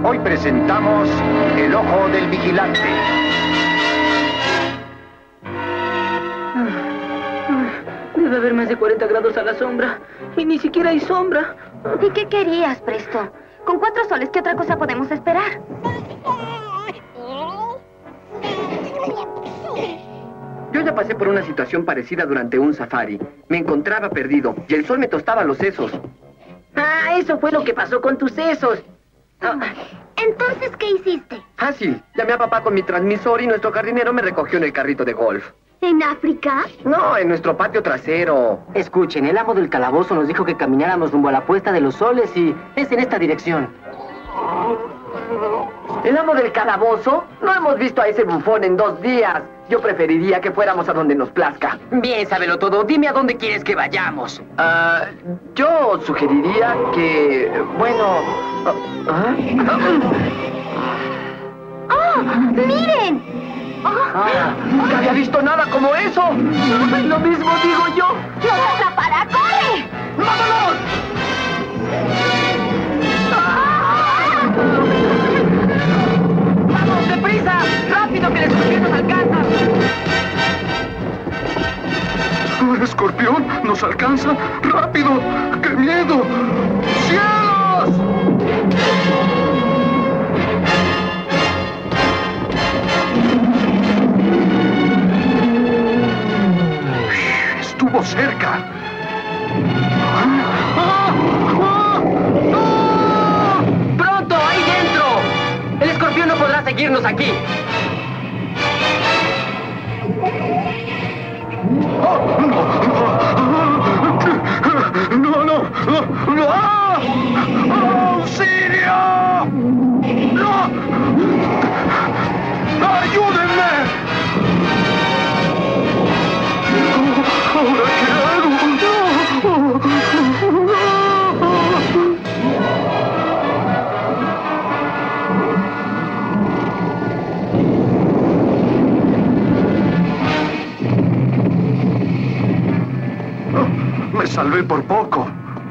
Hoy presentamos El Ojo del Vigilante. Debe haber más de 40 grados a la sombra. Y ni siquiera hay sombra. ¿Y qué querías, Presto? Con 4 soles, ¿qué otra cosa podemos esperar? Yo ya pasé por una situación parecida durante un safari. Me encontraba perdido y el sol me tostaba los sesos. Ah, eso fue lo que pasó con tus sesos. Entonces, ¿qué hiciste? Ah, sí. Llamé a papá con mi transmisor y nuestro jardinero me recogió en el carrito de golf. ¿En África? No, en nuestro patio trasero. Escuchen, el amo del calabozo nos dijo que camináramos rumbo a la puesta de los soles y es en esta dirección. ¿El amo del calabozo? No hemos visto a ese bufón en 2 días. Yo preferiría que fuéramos a donde nos plazca. Bien, sábelo todo. Dime a dónde quieres que vayamos. Yo sugeriría que... bueno... ¡Oh! ¡Miren! ¡Nunca había visto nada como eso! Lo mismo digo yo. ¡Nos atrapará! ¡Corre! ¡Vámonos! ¡Vamos, deprisa! ¡Rápido, que el escorpión nos alcanza! ¡El escorpión nos alcanza! ¡Rápido! ¡Qué miedo! ¡Cielos! Estuvo cerca. ¡Pronto, ahí dentro! El escorpión no podrá seguirnos aquí. ¡No! ¡Auxilio! ¡No! ¡Ayúdenme! ¿Ahora qué hago? Me salvé por poco.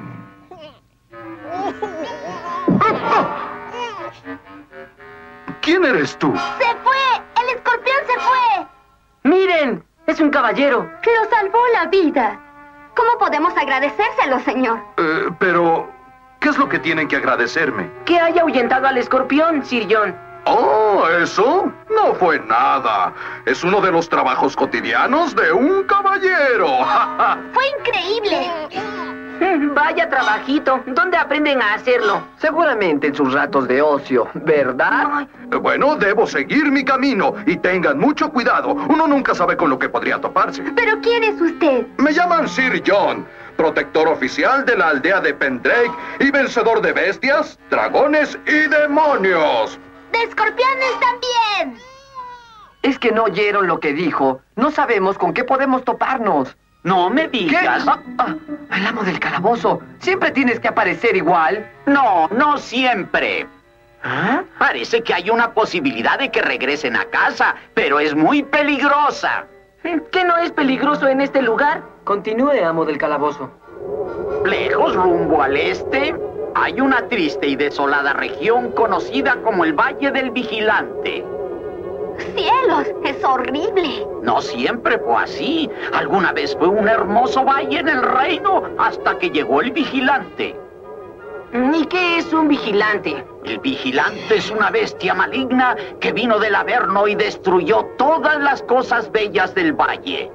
¿Quién eres tú? ¡Se fue! ¡El escorpión se fue! ¡Miren! ¡Es un caballero! ¡Lo salvó la vida! ¿Cómo podemos agradecérselo, señor? Pero... ¿qué es lo que tienen que agradecerme? Que haya ahuyentado al escorpión, Sir John. Oh, ¿eso? No fue nada. Es uno de los trabajos cotidianos de un caballero. ¡Fue increíble! Vaya trabajito. ¿Dónde aprenden a hacerlo? Seguramente en sus ratos de ocio, ¿verdad? Bueno, debo seguir mi camino y tengan mucho cuidado. Uno nunca sabe con lo que podría toparse. ¿Pero quién es usted? Me llaman Sir John, protector oficial de la aldea de Pendrake y vencedor de bestias, dragones y demonios. ¡De escorpiones también! Es que no oyeron lo que dijo. No sabemos con qué podemos toparnos. No me ¿Qué? digas. El amo del calabozo. Siempre tienes que aparecer igual. No, no siempre. Parece que hay una posibilidad de que regresen a casa, pero es muy peligrosa. ¿Qué no es peligroso en este lugar? Continúe, amo del calabozo. Lejos, rumbo al este, hay una triste y desolada región conocida como el Valle del Vigilante. ¡Cielos! ¡Es horrible! No siempre fue así. Alguna vez fue un hermoso valle en el reino hasta que llegó el vigilante. ¿Y qué es un vigilante? El vigilante es una bestia maligna que vino del Averno y destruyó todas las cosas bellas del valle.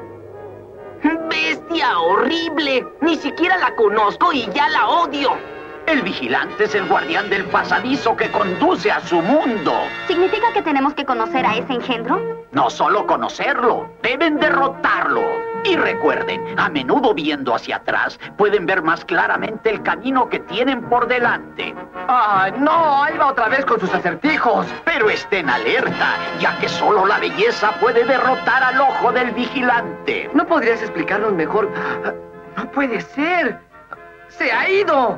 ¡Bestia horrible! Ni siquiera la conozco y ya la odio. El vigilante es el guardián del pasadizo que conduce a su mundo. ¿Significa que tenemos que conocer a ese engendro? No solo conocerlo, deben derrotarlo. Y recuerden, a menudo viendo hacia atrás, pueden ver más claramente el camino que tienen por delante. ¡Ay, no! Ahí va otra vez con sus acertijos. Pero estén alerta, ya que solo la belleza puede derrotar al ojo del vigilante. ¿No podrías explicarnos mejor? ¡No puede ser! ¡Se ha ido!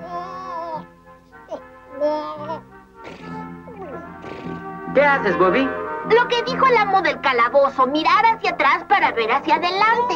¿Qué haces, Bobby? Lo que dijo el amo del calabozo, mirar hacia atrás para ver hacia adelante.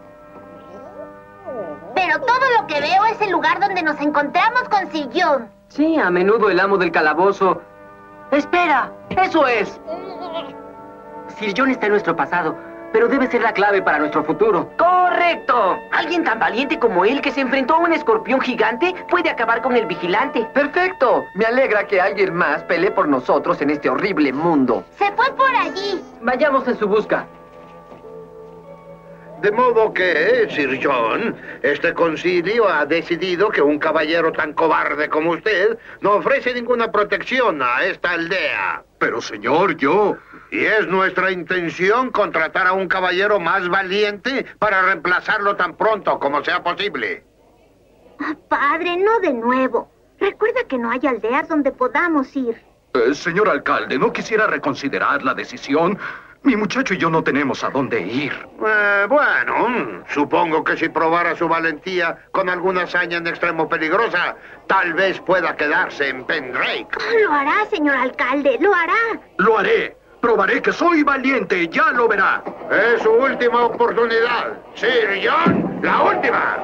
Pero todo lo que veo es el lugar donde nos encontramos con Sir John. Sí, a menudo el amo del calabozo... ¡Espera! ¡Eso es! Sir John está en nuestro pasado, pero debe ser la clave para nuestro futuro. ¡Correcto! Alguien tan valiente como él que se enfrentó a un escorpión gigante puede acabar con el vigilante. ¡Perfecto! Me alegra que alguien más pelee por nosotros en este horrible mundo. Se fue por allí. Vayamos en su busca. De modo que, Sir John, este concilio ha decidido que un caballero tan cobarde como usted no ofrece ninguna protección a esta aldea. Pero, señor, yo... Y es nuestra intención contratar a un caballero más valiente para reemplazarlo tan pronto como sea posible. Padre, no de nuevo. Recuerda que no hay aldeas donde podamos ir. Señor alcalde, ¿no quisiera reconsiderar la decisión? Mi muchacho y yo no tenemos a dónde ir. Bueno, supongo que si probara su valentía con alguna hazaña en extremo peligrosa, tal vez pueda quedarse en Pendrake. Lo hará, señor alcalde, lo hará. Lo haré. Probaré que soy valiente, ya lo verá. Es su última oportunidad. Sir John, la última.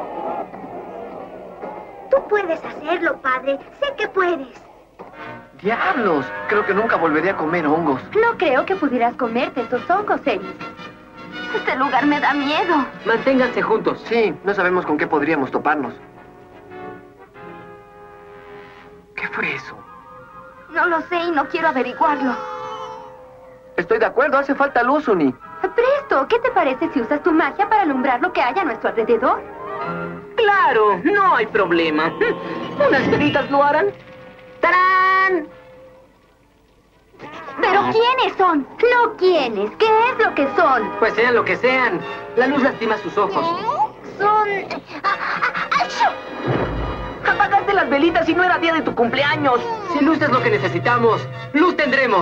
Tú puedes hacerlo, padre. Sé que puedes. ¡Diablos! Creo que nunca volveré a comer hongos. No creo que pudieras comerte estos hongos, Ellis. Este lugar me da miedo. Manténganse juntos. Sí, no sabemos con qué podríamos toparnos. ¿Qué fue eso? No lo sé y no quiero averiguarlo. Estoy de acuerdo, hace falta luz, Uni. Presto, ¿qué te parece si usas tu magia para alumbrar lo que hay a nuestro alrededor? ¡Claro! No hay problema. ¿Unas velitas lo harán? ¡Tarán! ¿Pero quiénes son? No quiénes. ¿Qué es lo que son? Pues sean lo que sean. La luz lastima sus ojos. Son... Apagaste las velitas y no era día de tu cumpleaños. Si luz es lo que necesitamos, luz tendremos.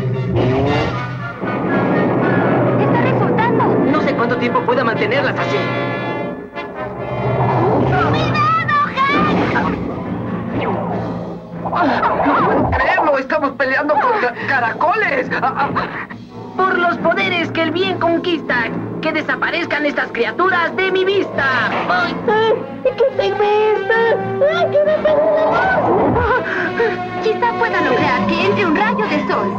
Está resultando. No sé cuánto tiempo pueda mantenerlas así. ¡No puedo creerlo! ¡Estamos peleando contra caracoles! ¡Por los poderes que el bien conquista! ¡Que desaparezcan estas criaturas de mi vista! ¡Ay! ¡Que te vista! ¡Ay, que me Quizá pueda lograr que entre un rayo de sol.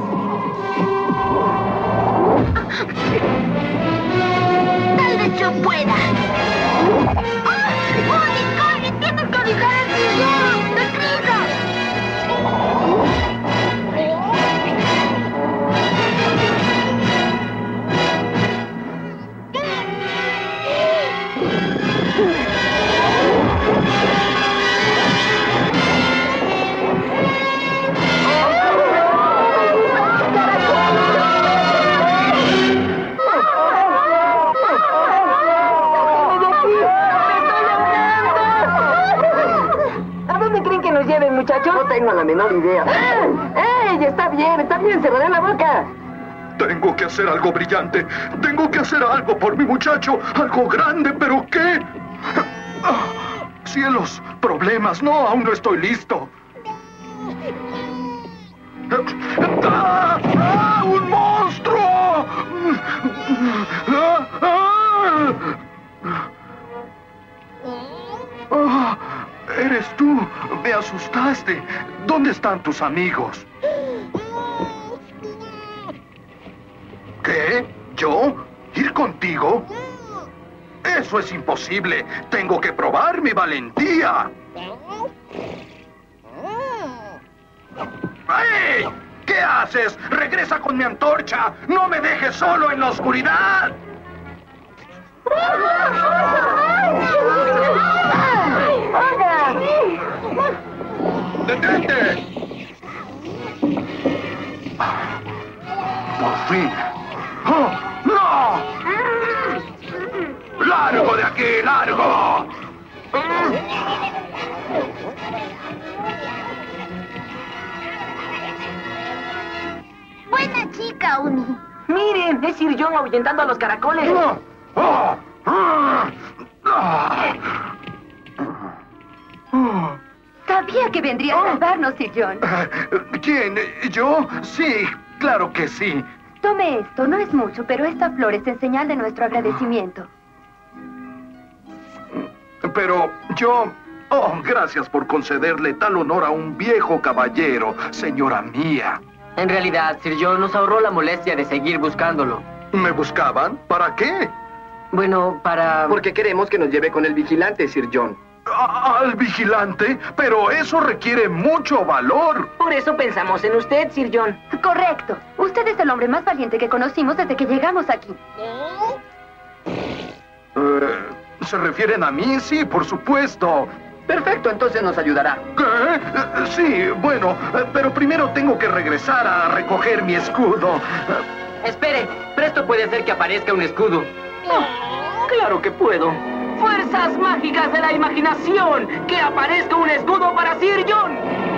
Tal vez yo pueda. ¡Corre! ¡Tienes que avisar al señor! ¡Deprisa! Muchachos, no tengo la menor idea. ¡Ey! Está bien, cerraré la boca. Tengo que hacer algo brillante. Tengo que hacer algo por mi muchacho. Algo grande, ¿pero qué? Cielos, problemas. No, aún no estoy listo. ¡Ah! ¡Un monstruo! Eres tú. Me asustaste. ¿Dónde están tus amigos? ¿Qué? ¿Yo? ¿Ir contigo? Eso es imposible. Tengo que probar mi valentía. ¡Hey! ¿Qué haces? ¡Regresa con mi antorcha! ¡No me dejes solo en la oscuridad! ¡Detente! Por fin. ¡Oh, no! ¡Largo de aquí, largo! Buena chica, Uni. Miren, es Sir John ahuyentando a los caracoles. Sabía que vendría a salvarnos, Sir John. ¿Quién? ¿Yo? Sí, claro que sí. Tome esto, no es mucho, pero esta flor es en señal de nuestro agradecimiento. Pero yo... Oh, gracias por concederle tal honor a un viejo caballero, señora mía. En realidad, Sir John nos ahorró la molestia de seguir buscándolo. ¿Me buscaban? ¿Para qué? Bueno, para... Porque queremos que nos lleve con el vigilante, Sir John. ¿Al vigilante? Pero eso requiere mucho valor. Por eso pensamos en usted, Sir John. Correcto. Usted es el hombre más valiente que conocimos desde que llegamos aquí. ¿Se refieren a mí? Sí, por supuesto. Perfecto, entonces nos ayudará. ¿Qué? Sí, bueno, pero primero tengo que regresar a recoger mi escudo. Espere, presto puede hacer que aparezca un escudo. Claro que puedo. ¡Fuerzas mágicas de la imaginación! ¡Que aparezca un escudo para Sir John!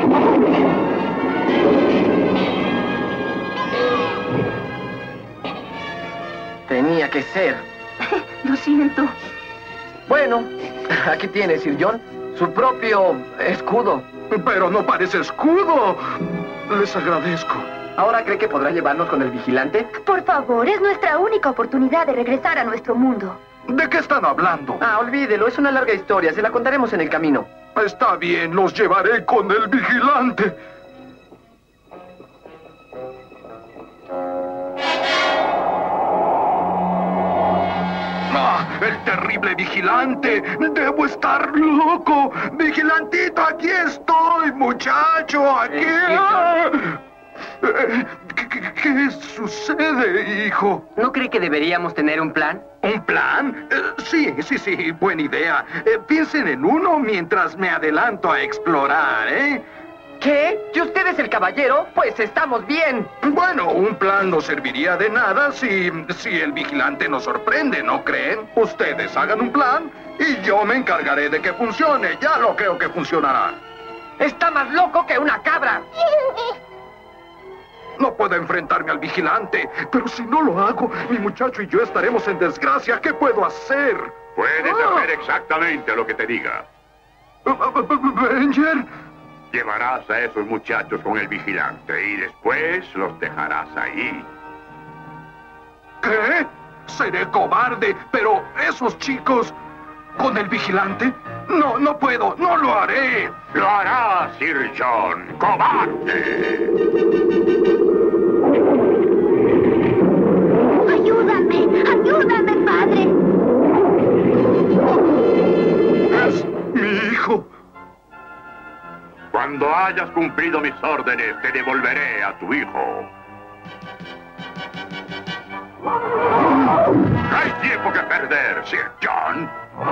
Tenía que ser. Lo siento. Bueno, aquí tiene, Sir John, su propio escudo. Pero no parece escudo. Les agradezco. ¿Ahora cree que podrá llevarnos con el vigilante? Por favor, es nuestra única oportunidad de regresar a nuestro mundo. ¿De qué están hablando? Ah, olvídelo, es una larga historia, se la contaremos en el camino. Está bien, los llevaré con el vigilante. ¡Ah! ¡El terrible vigilante! ¡Debo estar loco! ¡Vigilantito, aquí estoy, muchacho! ¡Aquí! ¿Qué sucede, hijo? ¿No cree que deberíamos tener un plan? ¿Un plan? Sí, buena idea. Piensen en uno mientras me adelanto a explorar, ¿eh? ¿Qué? ¿Que usted es el caballero? Pues estamos bien. Bueno, un plan no serviría de nada si el vigilante nos sorprende, ¿no creen? Ustedes hagan un plan y yo me encargaré de que funcione. Ya lo creo que funcionará. Está más loco que una cabra. No puedo enfrentarme al vigilante, pero si no lo hago, mi muchacho y yo estaremos en desgracia. ¿Qué puedo hacer? Puedes hacer exactamente lo que te diga. ¿Benjer? Llevarás a esos muchachos con el vigilante y después los dejarás ahí. ¿Qué? Seré cobarde, pero esos chicos... ¿Con el vigilante? No puedo, no lo haré. ¡Lo harás, Sir John! ¡Cobarde! ¡Ayúdame, padre! Es mi hijo. Cuando hayas cumplido mis órdenes, te devolveré a tu hijo. No hay tiempo que perder, Sir John.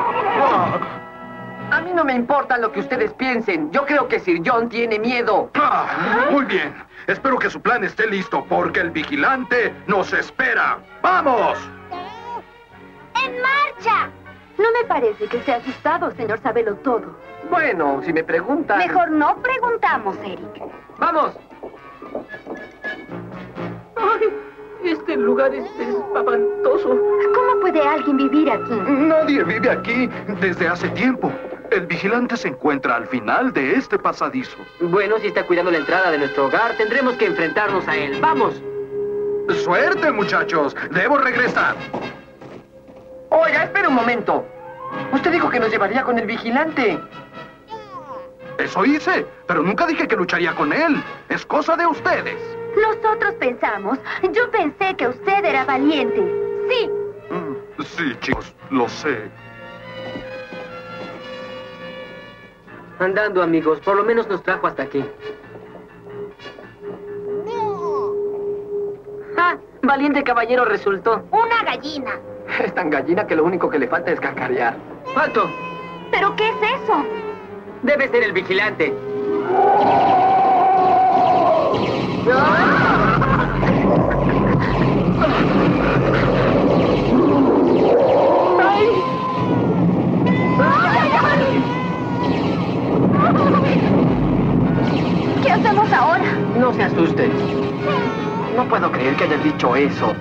A mí no me importa lo que ustedes piensen. Yo creo que Sir John tiene miedo. Muy bien. Espero que su plan esté listo, porque el vigilante nos espera. ¡Vamos! ¡En marcha! No me parece que esté asustado, señor Sabelo Todo. Bueno, si me preguntan... Mejor no preguntamos, Eric. ¡Vamos! ¡Ay! Este lugar es espantoso. ¿Cómo puede alguien vivir aquí? Nadie vive aquí desde hace tiempo. El vigilante se encuentra al final de este pasadizo. Bueno, si está cuidando la entrada de nuestro hogar, tendremos que enfrentarnos a él. ¡Vamos! ¡Suerte, muchachos! ¡Debo regresar! Oiga, espere un momento. Usted dijo que nos llevaría con el vigilante. Eso hice, pero nunca dije que lucharía con él. Es cosa de ustedes. Nosotros pensamos. Yo pensé que usted era valiente. Sí. Sí, chicos, lo sé. Andando, amigos. Por lo menos nos trajo hasta aquí. ¡Ah! Valiente caballero resultó. Una gallina. Es tan gallina que lo único que le falta es cacarear. ¡Alto! ¿Pero qué es eso? Debe ser el vigilante. ¿Qué hacemos ahora? No se asuste. No puedo creer que haya dicho eso.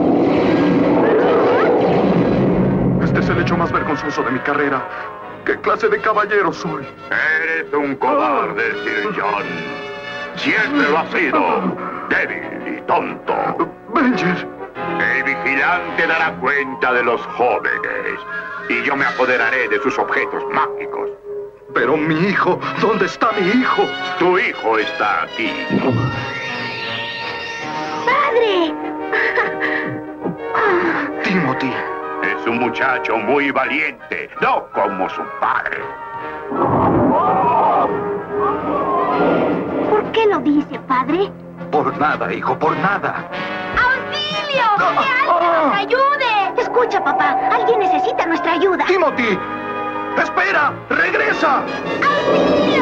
Este es el hecho más vergonzoso de mi carrera. ¿Qué clase de caballero soy? Eres un cobarde, Sir John. Siempre lo has sido. Débil y tonto. Benjer. El vigilante dará cuenta de los jóvenes. Y yo me apoderaré de sus objetos mágicos. Pero mi hijo, ¿dónde está mi hijo? Tu hijo está aquí. ¡Padre! Timothy. Es un muchacho muy valiente, no como su padre. ¿Por qué lo dice, padre? Por nada, hijo, por nada. ¡Auxilio! ¡Que alguien nos ayude! Escucha, papá. Alguien necesita nuestra ayuda. ¡Timothy! ¡Espera! ¡Regresa! ¡Auxilio!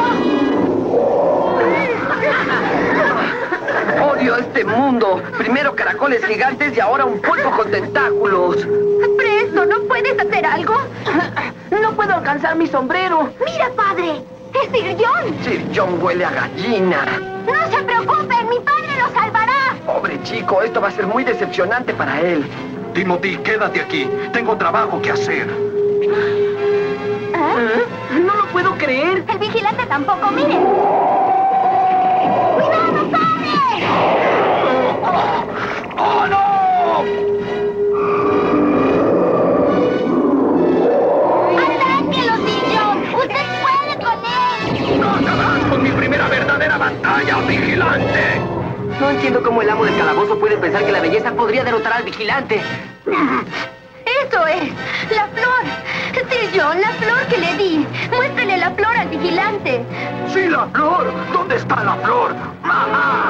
Odio este mundo. Primero caracoles gigantes y ahora un pulpo con tentáculos. Presto, ¿no puedes hacer algo? No puedo alcanzar mi sombrero. ¡Mira, padre! ¡Es Sir John! Sir John huele a gallina. ¡No se preocupen! ¡Mi padre lo salvará! Pobre chico, esto va a ser muy decepcionante para él. Timothy, quédate aquí. Tengo trabajo que hacer. No lo puedo creer. El vigilante tampoco, miren. ¡Cuidado, padre! ¡Oh, no! ¡Atáquelo, Sir John! ¡Usted puede con él! ¡No acabarás con mi primera verdadera batalla, vigilante! No entiendo cómo el amo del calabozo puede pensar que la belleza podría derrotar al vigilante. ¡Eso es! ¡La flor! Sir John, la flor que le di. Muéstrele la flor al vigilante. ¡Sí, la flor! ¿Dónde está la flor? ¡Mamá!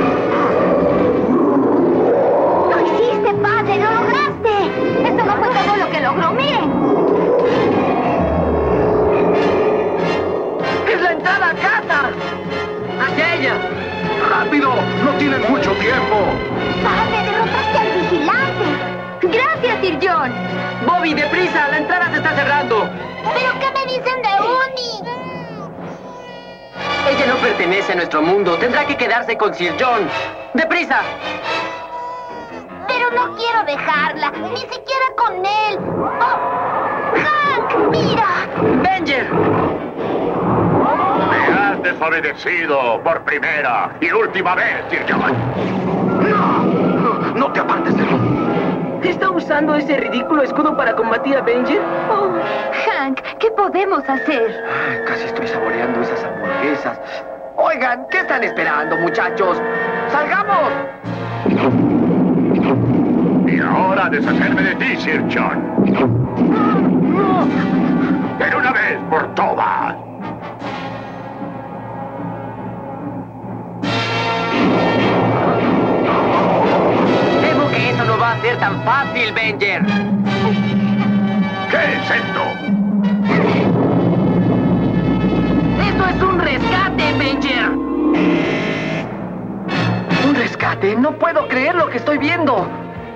¡Lo hiciste, padre! ¡Lo lograste! Esto no fue todo lo que logró. ¡Miren! ¡Es la entrada a casa! ¡Hacia ella! ¡Rápido! ¡No tienen mucho tiempo! ¡Padre, derrotaste al vigilante! ¡Gracias, Sir John! ¡Bobby, deprisa! ¡La entrada se está cerrando! ¿Pero qué me dicen de Uni? Ella no pertenece a nuestro mundo. Tendrá que quedarse con Sir John. ¡Deprisa! Pero no quiero dejarla, ni siquiera con él. ¡Oh! ¡Hank, mira! ¡Venger! Me has desobedecido por primera y última vez, Sir John. ¡No! ¡No te apartes de mí! ¿Está usando ese ridículo escudo para combatir a Venger? Oh, Hank, ¿qué podemos hacer? Ay, casi estoy saboreando esas hamburguesas. Oigan, ¿qué están esperando, muchachos? ¡Salgamos! Y ahora deshacerme de ti, Sir John. De una vez por todas. Temo que eso no va a ser tan fácil, Venger. ¿Qué es esto? ¡Esto es un rescate, Venger! ¿Un rescate? No puedo creer lo que estoy viendo.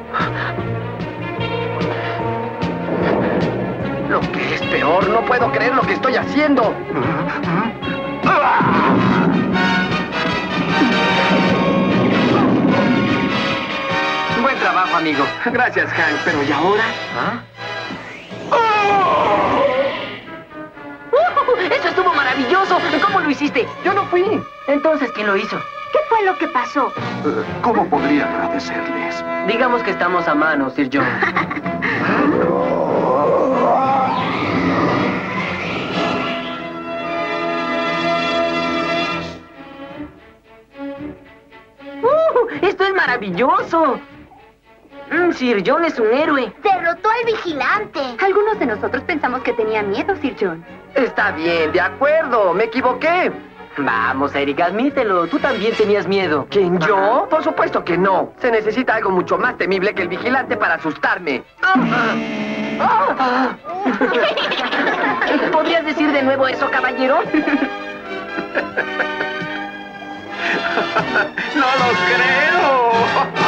Lo que es peor, no puedo creer lo que estoy haciendo. Buen trabajo, amigo. Gracias, Hank, pero ¿y ahora? ¡Eso estuvo maravilloso! ¿Cómo lo hiciste? Yo no fui. Entonces, ¿quién lo hizo? ¿Qué fue lo que pasó? ¿Cómo podría agradecerles? Digamos que estamos a mano, Sir John. ¡Esto es maravilloso! Sir John es un héroe. Derrotó al vigilante. Algunos de nosotros pensamos que tenía miedo, Sir John. Está bien, de acuerdo, me equivoqué. Vamos, Eric, admítelo. Tú también tenías miedo. ¿Quién, yo? Por supuesto que no. Se necesita algo mucho más temible que el vigilante para asustarme. ¿Podrías decir de nuevo eso, caballero? ¡No lo creo!